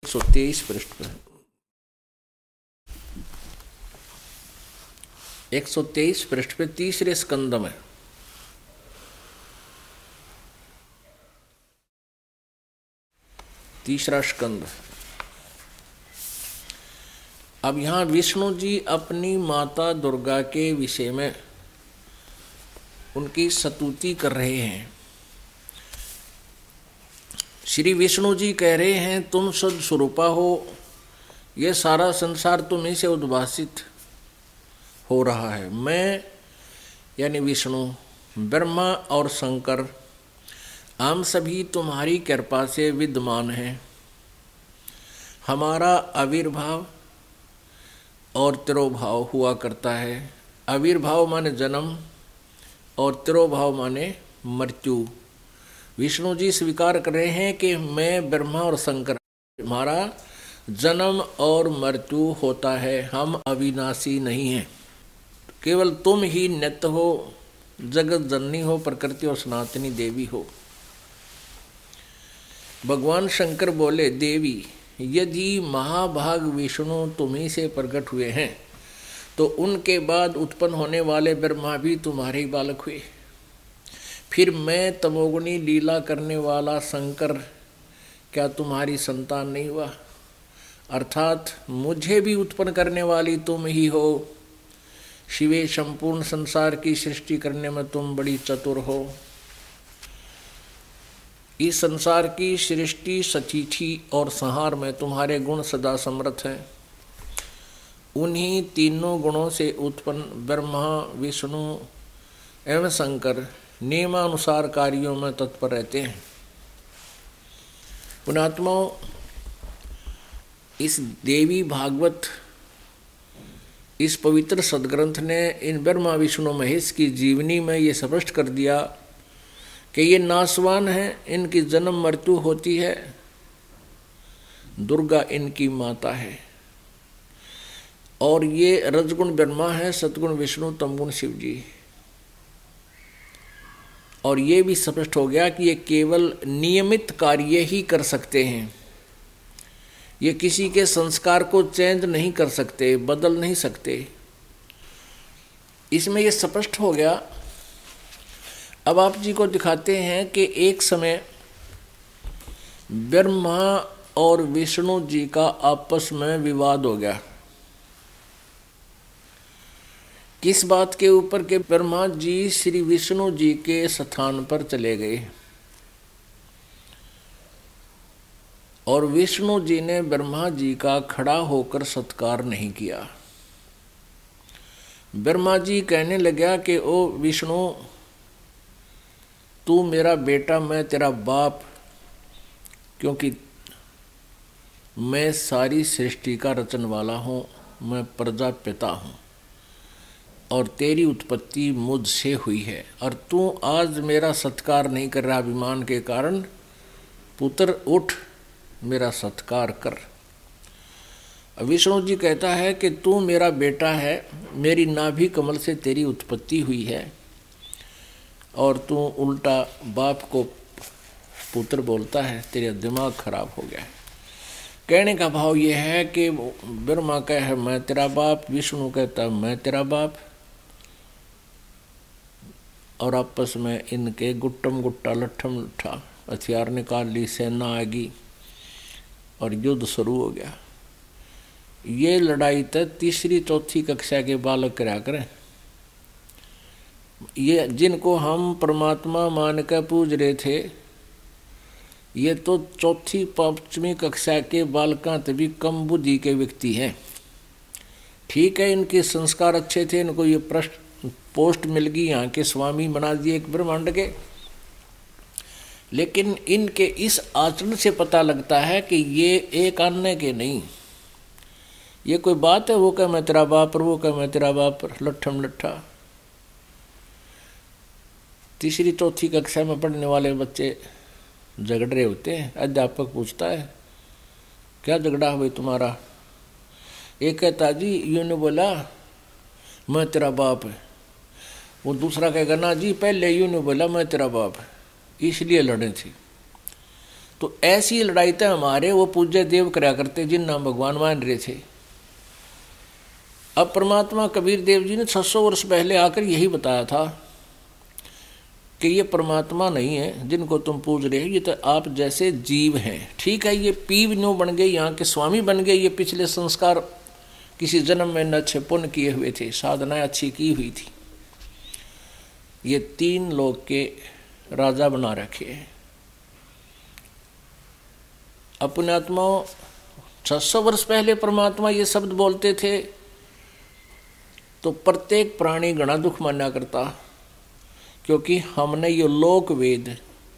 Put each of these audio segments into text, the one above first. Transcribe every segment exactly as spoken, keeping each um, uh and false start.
एक सौ तेईस पृष्ठ पर एक सौ तेईस पृष्ठ पे तीसरे स्कंद में तीसरा स्कंद। अब यहां विष्णु जी अपनी माता दुर्गा के विषय में उनकी स्तुति कर रहे हैं। श्री विष्णु जी कह रहे हैं तुम सद स्वरूपा हो, ये सारा संसार तुम ही से उद्भासित हो रहा है। मैं यानी विष्णु, ब्रह्मा और शंकर हम सभी तुम्हारी कृपा से विद्यमान हैं। हमारा आविर्भाव और तिरोभाव हुआ करता है। आविर्भाव माने जन्म और तिरोभाव माने मृत्यु। विष्णु जी स्वीकार कर रहे हैं कि मैं ब्रह्मा और शंकर, हमारा जन्म और मृत्यु होता है, हम अविनाशी नहीं हैं। केवल तुम ही नित्य हो, जगत जननी हो, प्रकृति और सनातनी देवी हो। भगवान शंकर बोले, देवी यदि महाभाग विष्णु तुम्ही से प्रकट हुए हैं तो उनके बाद उत्पन्न होने वाले ब्रह्मा भी तुम्हारे ही बालक हुए। फिर मैं तमोगुणी लीला करने वाला शंकर क्या तुम्हारी संतान नहीं हुआ? अर्थात मुझे भी उत्पन्न करने वाली तुम ही हो। शिवे संपूर्ण संसार की सृष्टि करने में तुम बड़ी चतुर हो। इस संसार की सृष्टि, सचिथि और संहार में तुम्हारे गुण सदा समर्थ हैं। उन्हीं तीनों गुणों से उत्पन्न ब्रह्मा, विष्णु एवं शंकर नियमानुसार कार्यों में तत्पर रहते हैं। पुण्यात्माओं, इस देवी भागवत, इस पवित्र सदग्रंथ ने इन ब्रह्मा विष्णु महेश की जीवनी में ये स्पष्ट कर दिया कि ये नाशवान हैं, इनकी जन्म मृत्यु होती है। दुर्गा इनकी माता है और ये रजगुण ब्रह्मा है, सतगुण विष्णु, तमगुण शिव जी। और ये भी स्पष्ट हो गया कि ये केवल नियमित कार्य ही कर सकते हैं। ये किसी के संस्कार को चेंज नहीं कर सकते, बदल नहीं सकते। इसमें ये स्पष्ट हो गया। अब आप जी को दिखाते हैं कि एक समय ब्रह्मा और विष्णु जी का आपस में विवाद हो गया। किस बात के ऊपर के ब्रह्मा जी श्री विष्णु जी के स्थान पर चले गए और विष्णु जी ने ब्रह्मा जी का खड़ा होकर सत्कार नहीं किया। ब्रह्मा जी कहने लगा कि ओ विष्णु, तू मेरा बेटा, मैं तेरा बाप, क्योंकि मैं सारी सृष्टि का रचन वाला हूँ, मैं प्रजापिता हूँ और तेरी उत्पत्ति मुझसे हुई है और तू आज मेरा सत्कार नहीं कर रहा अभिमान के कारण। पुत्र उठ, मेरा सत्कार कर। विष्णु जी कहता है कि तू मेरा बेटा है, मेरी नाभि कमल से तेरी उत्पत्ति हुई है और तू उल्टा बाप को पुत्र बोलता है, तेरा दिमाग खराब हो गया है। कहने का भाव यह है कि ब्रह्मा कहे मैं तेरा बाप, विष्णु कहता मैं तेरा बाप, और आपस में इनके गुट्टम गुट्टा लट्ठम लट्ठा हथियार निकाल ली, सेना आ गई और युद्ध शुरू हो गया। ये लड़ाई तो तीसरी चौथी कक्षा के बालक करा करें। ये जिनको हम परमात्मा मान कर पूज रहे थे, ये तो चौथी पांचवी कक्षा के बालकों से भी कम बुद्धि के व्यक्ति हैं। ठीक है, इनके संस्कार अच्छे थे, इनको ये प्रश्न पोस्ट मिल गई, यहाँ के स्वामी बना दिए एक ब्रह्मांड के। लेकिन इनके इस आचरण से पता लगता है कि ये एक अन्य के नहीं। ये कोई बात है, वो कह मैं तेरा बाप, वो कह मैं तेरा बाप, लट्ठम लट्ठा। तीसरी चौथी कक्षा में पढ़ने वाले बच्चे झगड़ रहे होते हैं। अध्यापक पूछता है क्या झगड़ा हुआ तुम्हारा? एक कहता जी यूँ ने बोला मैं तेरा बाप है, वो दूसरा कहेगा ना जी पहले यूँ ने बोला मैं तेरा बाप है, इसलिए लड़े थे। तो ऐसी लड़ाई तो हमारे वो पूज्य देव करा करते जिन नाम भगवान मान रहे थे। अब परमात्मा कबीर देव जी ने छह सौ वर्ष पहले आकर यही बताया था कि ये परमात्मा नहीं है जिनको तुम पूज रहे हो, ये तो आप जैसे जीव हैं। ठीक है, ये पीव नो बन गए, यहाँ के स्वामी बन गए, ये पिछले संस्कार किसी जन्म में न अच्छे पुण्य किए हुए थे, साधनाएं अच्छी की हुई थी, ये तीन लोग के राजा बना रखे हैं। अपने आत्माओं छह सौ वर्ष पहले परमात्मा ये शब्द बोलते थे तो प्रत्येक प्राणी घना दुख माना करता, क्योंकि हमने ये लोक वेद,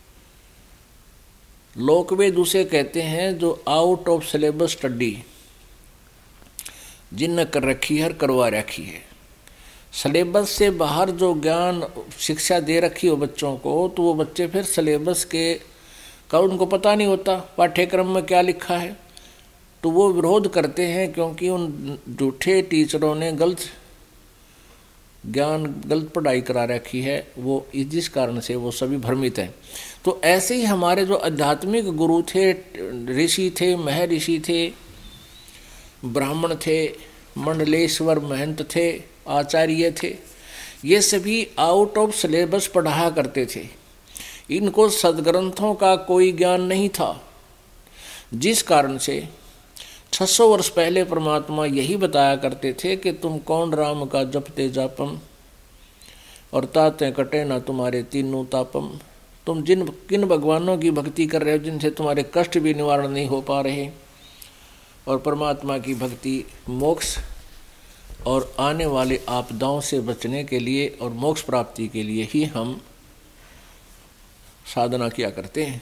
लोक वेद उसे कहते हैं जो आउट ऑफ सिलेबस स्टडी जिनने कर रखी है, करवा रखी है। सिलेबस से बाहर जो ज्ञान शिक्षा दे रखी हो बच्चों को, तो वो बच्चे फिर सिलेबस के का उनको पता नहीं होता पाठ्यक्रम में क्या लिखा है, तो वो विरोध करते हैं, क्योंकि उन झूठे टीचरों ने गलत ज्ञान गलत पढ़ाई करा रखी है, वो इस जिस कारण से वो सभी भ्रमित हैं। तो ऐसे ही हमारे जो आध्यात्मिक गुरु थे, ऋषि थे, महर्षि थे, ब्राह्मण थे, मंडलेश्वर महंत थे, आचार्य थे, ये सभी आउट ऑफ सिलेबस पढ़ा करते थे। इनको सदग्रंथों का कोई ज्ञान नहीं था, जिस कारण से छह सौ वर्ष पहले परमात्मा यही बताया करते थे कि तुम कौन राम का जपते जापम और ताते कटे ना तुम्हारे तीनों तापम। तुम जिन किन भगवानों की भक्ति कर रहे हो जिनसे तुम्हारे कष्ट भी निवारण नहीं हो पा रहे, और परमात्मा की भक्ति मोक्ष और आने वाले आपदाओं से बचने के लिए और मोक्ष प्राप्ति के लिए ही हम साधना किया करते हैं।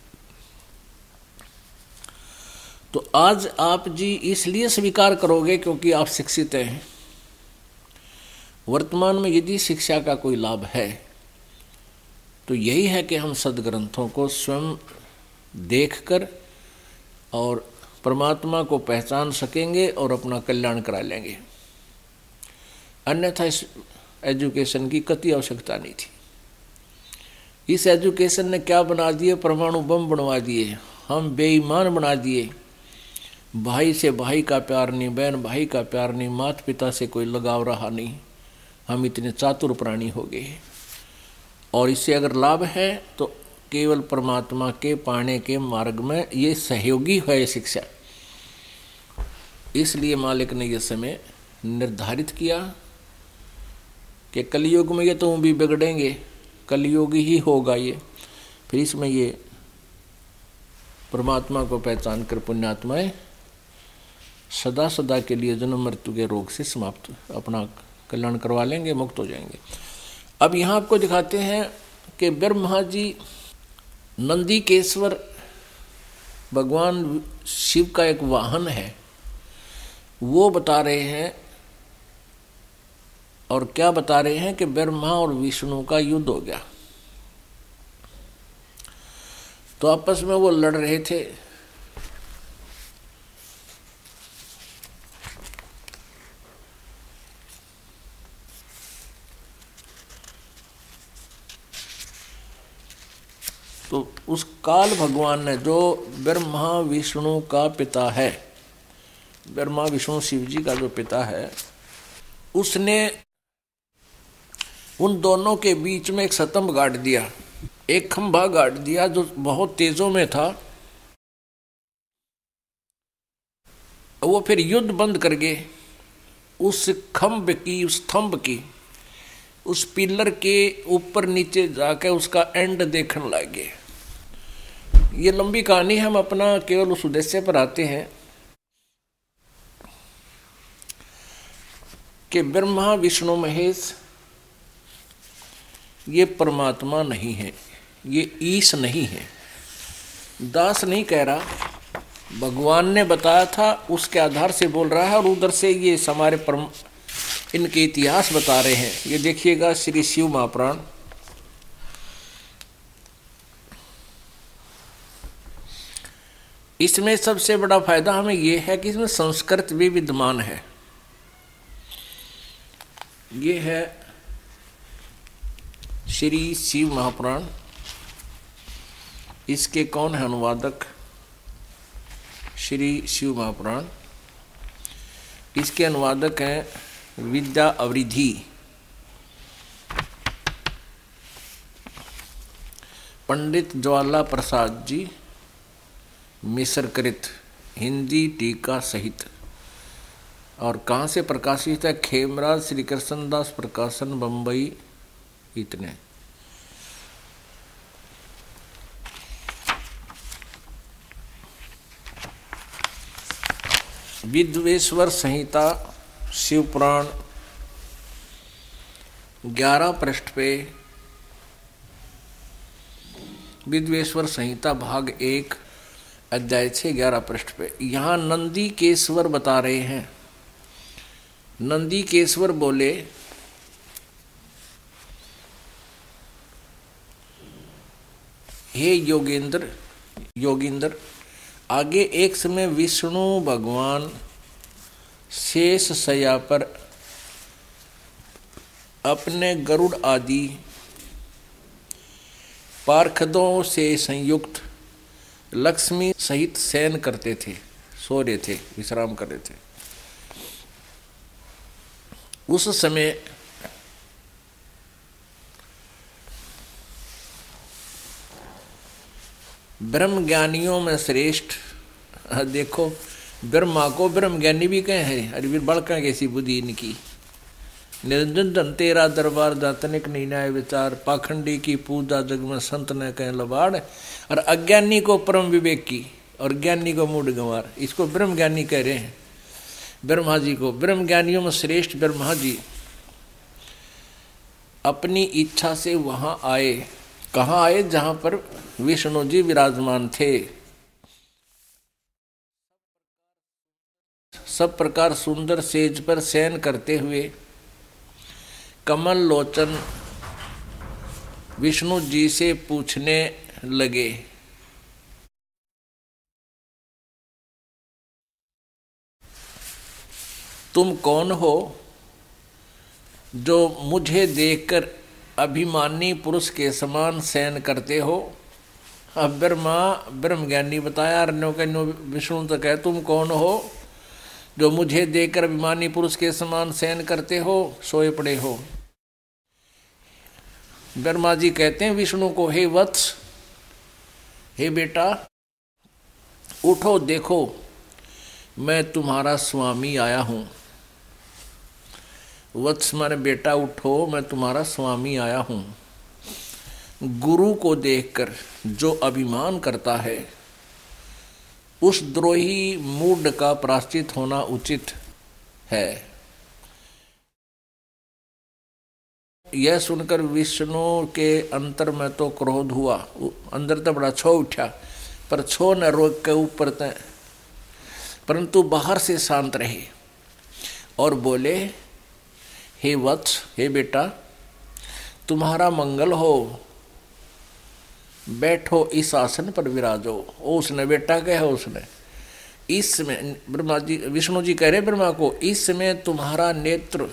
तो आज आप जी इसलिए स्वीकार करोगे क्योंकि आप शिक्षित हैं। वर्तमान में यदि शिक्षा का कोई लाभ है तो यही है कि हम सदग्रंथों को स्वयं देखकर और परमात्मा को पहचान सकेंगे और अपना कल्याण करा लेंगे। अन्यथा इस एजुकेशन की कति आवश्यकता नहीं थी। इस एजुकेशन ने क्या बना दिए, परमाणु बम बनवा दिए, हम बेईमान बना दिए। भाई से भाई का प्यार नहीं, बहन भाई का प्यार नहीं, माता पिता से कोई लगाव रहा नहीं, हम इतने चातुर प्राणी हो गए। और इससे अगर लाभ है तो केवल परमात्मा के पाने के मार्ग में ये सहयोगी है शिक्षा। इसलिए मालिक ने यह समय निर्धारित किया कि कलयुग में ये तो भी बिगड़ेंगे, कलयुग ही होगा ये, फिर इसमें ये परमात्मा को पहचान कर पुण्यात्माएं सदा सदा के लिए जन्म मृत्यु के रोग से समाप्त अपना कल्याण करवा लेंगे, मुक्त हो जाएंगे। अब यहाँ आपको दिखाते हैं कि ब्रह्मा जी नंदीकेश्वर भगवान शिव का एक वाहन है, वो बता रहे हैं। और क्या बता रहे हैं कि ब्रह्मा और विष्णु का युद्ध हो गया। तो आपस में वो लड़ रहे थे। तो उस काल भगवान ने, जो ब्रह्मा विष्णु का पिता है, ब्रह्मा विष्णु शिव जी का जो पिता है, उसने उन दोनों के बीच में एक स्तंभ गाड़ दिया, एक खंभा गाड़ दिया जो बहुत तेजों में था। वो फिर युद्ध बंद कर गए। उस खंभ की, उस स्तंभ की, उस पिलर के ऊपर नीचे जाकर उसका एंड देखने लगे। ये लंबी कहानी, हम अपना केवल उस उद्देश्य पर आते हैं कि ब्रह्मा विष्णु महेश ये परमात्मा नहीं है, ये ईश नहीं है। दास नहीं कह रहा, भगवान ने बताया था उसके आधार से बोल रहा है। और उधर से ये हमारे परम इनके इतिहास बता रहे हैं। ये देखिएगा श्री शिव महापुराण, इसमें सबसे बड़ा फायदा हमें ये है कि इसमें संस्कृत भी विद्यमान है। ये है श्री शिव महापुराण, इसके कौन है अनुवादक? श्री शिव महापुराण। इसके अनुवादक हैं विद्या अवरिधि। पंडित ज्वाला प्रसाद जी, मिस्रकृत, हिंदी टीका सहित। और कहाँ से प्रकाशित है? खेमराज श्री कृष्णदास प्रकाशन, बंबई। इतने। विद्वेश्वर संहिता शिवपुराण ग्यारह पृष्ठ पे, विद्वेश्वर संहिता भाग एक अध्याय छः ग्यारह पृष्ठ पे। यहाँ नंदी केश्वर बता रहे हैं। नंदी केश्वर बोले, हे योगेंद्र योगेंद्र आगे एक समय विष्णु भगवान शेष शैया पर अपने गरुड़ आदि पार्षदों से संयुक्त लक्ष्मी सहित शयन करते थे, सो रहे थे, विश्राम कर रहे थे। उस समय ब्रह्म ज्ञानियों में श्रेष्ठ, देखो ब्रह्मा को ब्रह्म ज्ञानी भी कहे हैं। अरे वीर बड़का कैसी बुद्धि इनकी। निरंजन धन तेरा दरबार दातनिक न्याय विचार, पाखंडी की पूजा जग में संत न कहें लबाड़, और अज्ञानी को परम विवेक की और ज्ञानी को मूढ़ गंवार। इसको ब्रह्म ज्ञानी कह रहे हैं, ब्रह्मा जी को। ब्रह्म ज्ञानियों में श्रेष्ठ ब्रह्मा जी अपनी इच्छा से वहां आए। कहाँ आए? जहां पर विष्णु जी विराजमान थे। सब प्रकार सुंदर सेज पर शयन करते हुए कमल लोचन विष्णु जी से पूछने लगे, तुम कौन हो जो मुझे देखकर अभिमानी पुरुष के समान शयन करते हो? अब ब्रह्मा ब्रह्म ज्ञानी बताया, अर्ण्यों के विष्णु तक है, तुम कौन हो जो मुझे देखकर अभिमानी पुरुष के समान शयन करते हो, सोए पड़े हो? ब्रह्मा जी कहते हैं विष्णु को, हे वत्स, हे बेटा, उठो, देखो मैं तुम्हारा स्वामी आया हूं। वत्स माने बेटा, उठो मैं तुम्हारा स्वामी आया हूं। गुरु को देखकर जो अभिमान करता है उस द्रोही मूढ़ का प्रायश्चित होना उचित है। यह सुनकर विष्णु के अंतर में तो क्रोध हुआ, अंदर तो बड़ा छो उठा, पर छो न रोक के ऊपर तय, परंतु बाहर से शांत रहे और बोले, हे वत्स, हे बेटा, तुम्हारा मंगल हो, बैठो इस आसन पर विराजो। ओ उसने बेटा कहा, उसने इसमें ब्रह्मा जी विष्णु जी कह रहे ब्रह्मा को, इसमें तुम्हारा नेत्र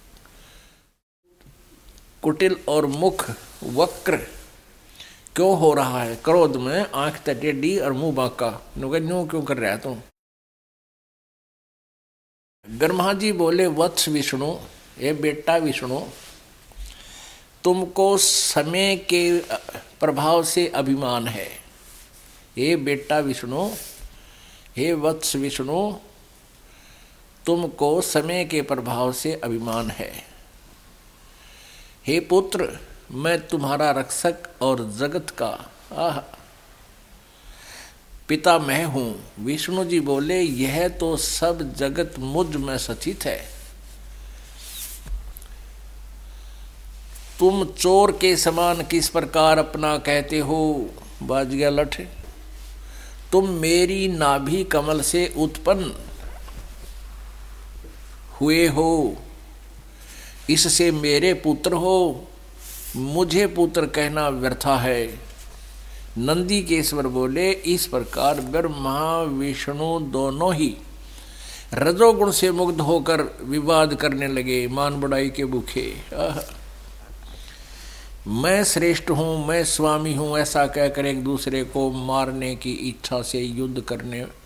कुटिल और मुख वक्र क्यों हो रहा है? क्रोध में आंख टेढ़ी और मुंह बांका, न्यू क्यों कर रहा है तुम? ब्रह्मा जी बोले, वत्स विष्णु, ये बेटा विष्णु, तुमको समय के प्रभाव से अभिमान है। हे बेटा विष्णु, हे वत्स विष्णु, तुमको समय के प्रभाव से अभिमान है। हे पुत्र, मैं तुम्हारा रक्षक और जगत का आह पिता मैं हूं। विष्णु जी बोले, यह तो सब जगत मुझ में सचित है। तुम चोर के समान किस प्रकार अपना कहते हो? बाज गया लठ। तुम मेरी नाभि कमल से उत्पन्न हुए हो, इससे मेरे पुत्र हो, मुझे पुत्र कहना व्यर्था है। नंदी केश्वर बोले, इस प्रकार ब्रह्मा विष्णु दोनों ही रजोगुण से मुग्ध होकर विवाद करने लगे, मान बढ़ाई के भूखे। मैं श्रेष्ठ हूँ, मैं स्वामी हूँ, ऐसा कहकर एक दूसरे को मारने की इच्छा से युद्ध करने